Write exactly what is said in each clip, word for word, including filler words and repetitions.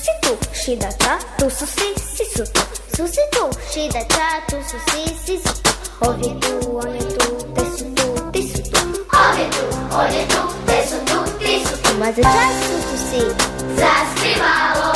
si tu, šidača, tu su svi, svi su tu. Su si tu, šidača, tu su svi, svi su tu. Ovdje tu, on je tu, te su tu, ti su tu. Ovdje tu, on je tu, te su tu, ti su tu. Ma za čas su tu svi. Zaspri malo,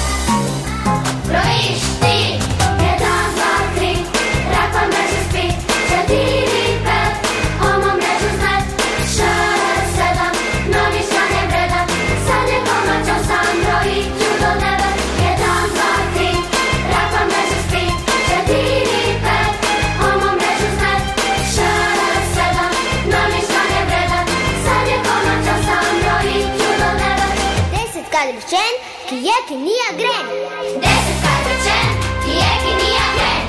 brojiš ti. Jedan, dva, tri, rakva mreže spi. Četiri, pet, homo mrežu znet. Šest, sedam, novi šan je vredan. Sad je komać osam, broji ću do devet. Jedan, dva, tri, rakva mreže spi. Četiri, pet, homo mrežu znet. Šest, sedam, novi šan je vredan. Sad je komać osam, broji ću do devet. Deset kad rečen, kijeki nija gren. Deset kad rečen, kijeki nija gren.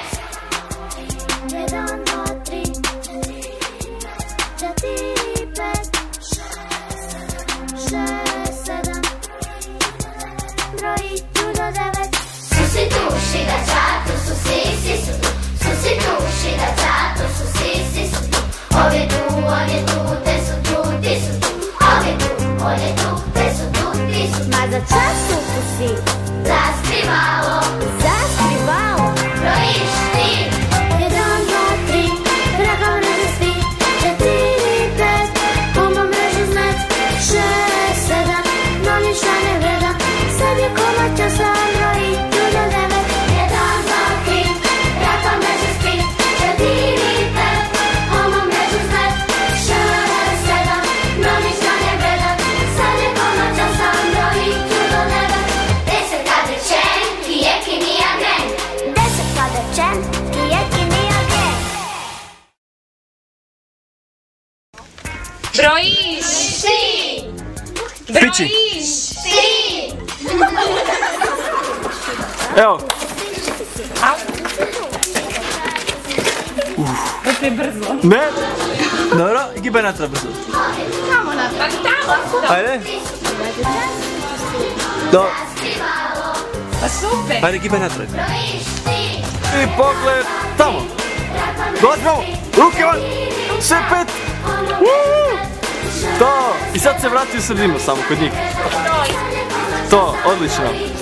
Jedan, dva, tri, četiri, pet, šest, sedam, brojit ću do devet. Su si tu, šidača, tu su svi, svi su tu. Su si tu, šidača, tu su svi, svi su tu. Ovdje tu, on je tu, te su tu, ti su tu. Ovdje tu, on je tu, te su tu, ti su tu. Ma za čas su tu svi. Zaspri malo, Zaspri malo. brojiš ti. Jedan, dva, tri, rakva mreže spi. Četiri, pet, homo mrežu znet. Šest, sedam, novi šan je vredan. Sad je komać osam, brojit ću do devet. Jedan, dva, tri, rakva mreže spi. Četiri, pet, homo mrežu znet. Šest, sedam, novi šan je vredan. Sad je komać osam, brojit ću do devet. Deset kad rečen, kijeki nija gren. Deset kad rečen, kijeki nija gren. Brojiš Ti, Brojiš ti. Evo. Opet brzo. Ne. Dobro, gibaj natrag brzo. Tamo natrag, tamo. Ajde. Do. Pa super. Ajde, gibaj natrag. Brojiš ti. I pogled tamo. Dođemo. Ruke van. Sve pet. Uuu. To. I sad se vrati u sredinu samo kod njih. To, odlično.